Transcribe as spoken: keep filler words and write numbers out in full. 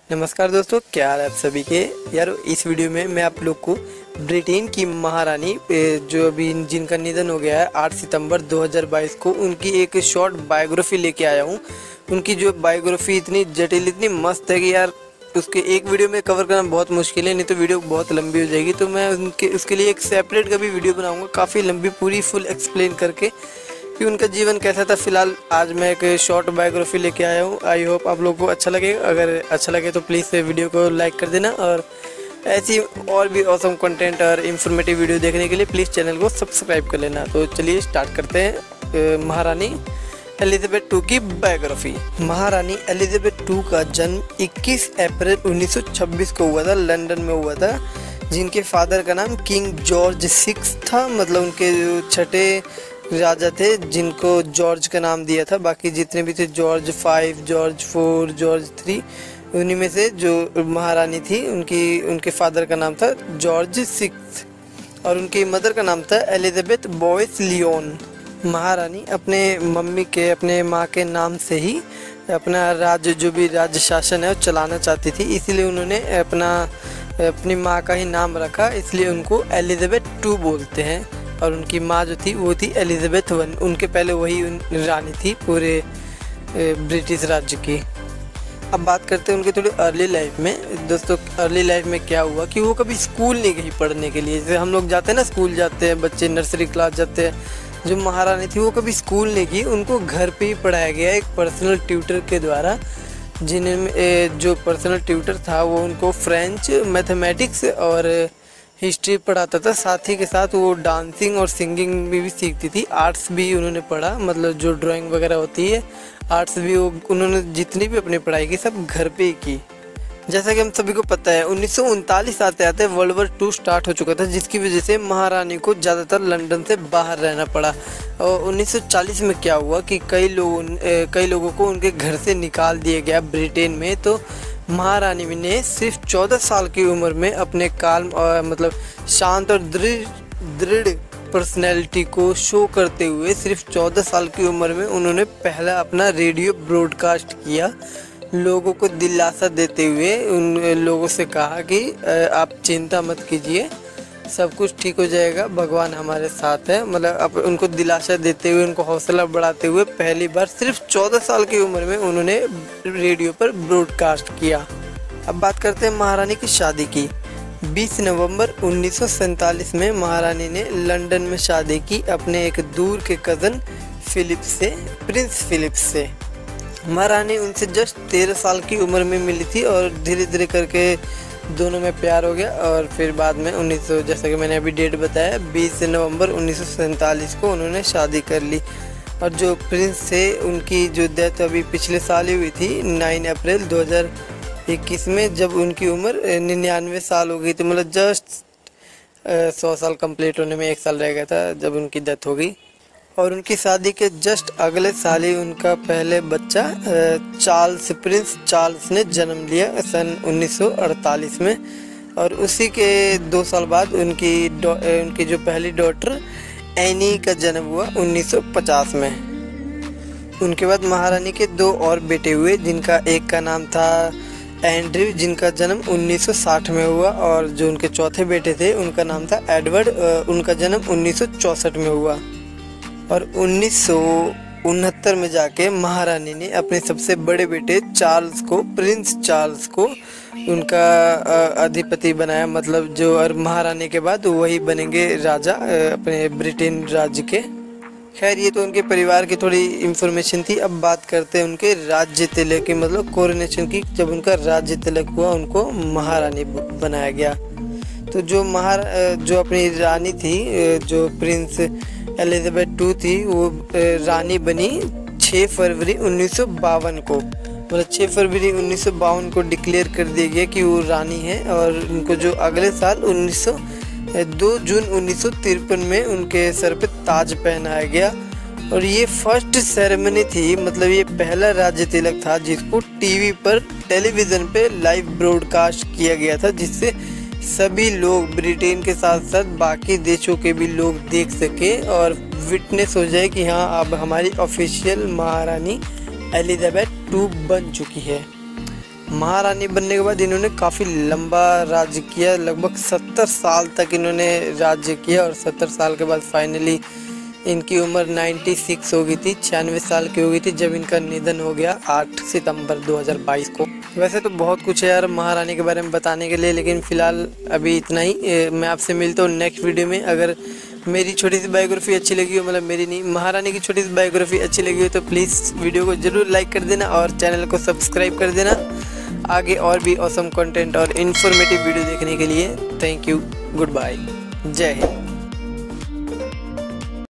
नमस्कार दोस्तों, क्या हाल है आप सभी के। यार इस वीडियो में मैं आप लोग को ब्रिटेन की महारानी जो अभी जिनका निधन हो गया है आठ सितंबर दो हज़ार बाईस को, उनकी एक शॉर्ट बायोग्राफी लेके आया हूँ। उनकी जो बायोग्राफी इतनी जटिल, इतनी मस्त है कि यार उसके एक वीडियो में कवर करना बहुत मुश्किल है, नहीं तो वीडियो बहुत लंबी हो जाएगी। तो मैं उनके उसके लिए एक सेपरेट का भी वीडियो बनाऊँगा, काफ़ी लंबी, पूरी फुल एक्सप्लेन करके कि उनका जीवन कैसा था। फिलहाल आज मैं एक शॉर्ट बायोग्राफी लेके आया हूँ। आई होप आप लोगों को अच्छा लगेगा। अगर अच्छा लगे तो प्लीज़ वीडियो को लाइक कर देना, और ऐसी और भी ऑसम कंटेंट और इन्फॉर्मेटिव वीडियो देखने के लिए प्लीज़ चैनल को सब्सक्राइब कर लेना। तो चलिए स्टार्ट करते हैं महारानी एलिजाबेथ टू की बायोग्राफी। महारानी एलिजाबेथ टू का जन्म इक्कीस अप्रैल उन्नीस सौ छब्बीस को हुआ था, लंदन में हुआ था। जिनके फादर का नाम किंग जॉर्ज सिक्स था, मतलब उनके जो छठे राजा थे जिनको जॉर्ज का नाम दिया था। बाकी जितने भी थे George five, George four, George three, उन्हीं में से जो महारानी थी उनकी उनके फादर का नाम था जॉर्ज सिक्स, और उनकी मदर का नाम था एलिजाबेथ बोयस लियोन। महारानी अपने मम्मी के, अपने माँ के नाम से ही अपना राज्य, जो भी राज्य शासन है वो चलाना चाहती थी, इसलिए उन्होंने अपना अपनी माँ का ही नाम रखा, इसलिए उनको एलिजाबेथ टू बोलते हैं। और उनकी माँ जो थी वो थी एलिजाबेथ वन। उनके पहले वही रानी थी पूरे ब्रिटिश राज्य की। अब बात करते हैं उनके थोड़ी अर्ली लाइफ में। दोस्तों अर्ली लाइफ में क्या हुआ कि वो कभी स्कूल नहीं गई पढ़ने के लिए। जैसे हम लोग जाते हैं ना, स्कूल जाते हैं बच्चे, नर्सरी क्लास जाते हैं। जो महारानी थी वो कभी स्कूल नहीं की, उनको घर पे ही पढ़ाया गया एक पर्सनल ट्यूटर के द्वारा। जिनमें जो पर्सनल ट्यूटर था वो उनको फ्रेंच, मैथमेटिक्स और हिस्ट्री पढ़ाता था। साथ ही के साथ वो डांसिंग और सिंगिंग भी, भी सीखती थी। आर्ट्स भी उन्होंने पढ़ा, मतलब जो ड्राइंग वगैरह होती है, आर्ट्स भी वो उन्होंने जितनी भी अपनी पढ़ाई की सब घर पे ही की। जैसा कि हम सभी को पता है उन्नीस सौ उनतालीस आते आते वर्ल्ड वॉर टू स्टार्ट हो चुका था, जिसकी वजह से महारानी को ज़्यादातर लंदन से बाहर रहना पड़ा। और उन्नीस सौ चालीस में क्या हुआ कि कई लोगों कई लोगों को उनके घर से निकाल दिया गया ब्रिटेन में। तो महारानी ने सिर्फ चौदह साल की उम्र में अपने काल्म और मतलब शांत और दृढ़ दृढ़ पर्सनैलिटी को शो करते हुए सिर्फ चौदह साल की उम्र में उन्होंने पहला अपना रेडियो ब्रॉडकास्ट किया। लोगों को दिलासा देते हुए उन लोगों से कहा कि आप चिंता मत कीजिए, सब कुछ ठीक हो जाएगा, भगवान हमारे साथ है। मतलब अब उनको दिलासा देते हुए, उनको हौसला बढ़ाते हुए पहली बार सिर्फ चौदह साल की उम्र में उन्होंने रेडियो पर ब्रॉडकास्ट किया। अब बात करते हैं महारानी की शादी की। बीस नवंबर उन्नीस सौ सैंतालीस में महारानी ने लंदन में शादी की अपने एक दूर के कज़न फिलिप से, प्रिंस फिलिप से। महारानी उनसे जस्ट तेरह साल की उम्र में मिली थी और धीरे धीरे करके दोनों में प्यार हो गया। और फिर बाद में उन्नीस सौ, जैसा कि मैंने अभी डेट बताया, बीस नवंबर उन्नीस सौ सैंतालीस को उन्होंने शादी कर ली। और जो प्रिंस थे उनकी जो डेथ अभी पिछले साल ही हुई थी, नौ अप्रैल दो हज़ार इक्कीस में, जब उनकी उम्र निन्यानवे साल हो गई थी। मतलब जस्ट सौ साल कंप्लीट होने में एक साल रह गया था जब उनकी डेथ हो गई। और उनकी शादी के जस्ट अगले साल ही उनका पहले बच्चा चार्ल्स, प्रिंस चार्ल्स ने जन्म लिया सन उन्नीस सौ अड़तालीस में। और उसी के दो साल बाद उनकी उनकी जो पहली डॉटर एनी का जन्म हुआ उन्नीस सौ पचास में। उनके बाद महारानी के दो और बेटे हुए, जिनका एक का नाम था एंड्रयू, जिनका जन्म उन्नीस सौ साठ में हुआ। और जो उनके चौथे बेटे थे उनका नाम था एडवर्ड, उनका जन्म उन्नीस सौ चौंसठ में हुआ। और उन्नीस सौ उनहत्तर में जाके महारानी ने अपने सबसे बड़े बेटे चार्ल्स को, प्रिंस चार्ल्स को उनका अधिपति बनाया। मतलब जो और महारानी के बाद वही बनेंगे राजा अपने ब्रिटेन राज्य के। खैर ये तो उनके परिवार की थोड़ी इन्फॉर्मेशन थी। अब बात करते हैं उनके राज्य तिलक की, मतलब कोरोनेशन की। जब उनका राज्य तिलक हुआ उनको महारानी बनाया गया। तो जो महार जो अपनी रानी थी, जो प्रिंस एलिजाबेथ टू थी, वो रानी बनी छह फरवरी उन्नीस सौ बावन को। मतलब छह फरवरी उन्नीस सौ बावन को डिक्लेयर कर दिया गया कि वो रानी है। और उनको जो अगले साल उन्नीस सौ दो जून उन्नीस सौ तिरपन में उनके सर पे ताज पहनाया गया। और ये फर्स्ट सेरेमनी थी, मतलब ये पहला राज्य तिलक था जिसको टीवी पर, टेलीविज़न पे लाइव ब्रॉडकास्ट किया गया था, जिससे सभी लोग, ब्रिटेन के साथ साथ बाकी देशों के भी लोग देख सके और विटनेस हो जाए कि हाँ अब हमारी ऑफिशियल महारानी एलिजाबेथ टू बन चुकी है। महारानी बनने के बाद इन्होंने काफ़ी लंबा राज्य किया, लगभग सत्तर साल तक इन्होंने राज्य किया और सत्तर साल के बाद फाइनली इनकी उम्र छियानवे हो गई थी, छियानवे साल की हो गई थी जब इनका निधन हो गया आठ सितंबर दो हज़ार बाईस को। वैसे तो बहुत कुछ है यार महारानी के बारे में बताने के लिए, लेकिन फ़िलहाल अभी इतना ही। मैं आपसे मिलता हूँ नेक्स्ट वीडियो में। अगर मेरी छोटी सी बायोग्राफी अच्छी लगी हो, मतलब मेरी नहीं, महारानी की छोटी सी बायोग्राफी अच्छी लगी हो, तो प्लीज़ वीडियो को ज़रूर लाइक कर देना और चैनल को सब्सक्राइब कर देना आगे और भी ऑसम कंटेंट और इन्फॉर्मेटिव वीडियो देखने के लिए। थैंक यू, गुड बाय, जय हिंद।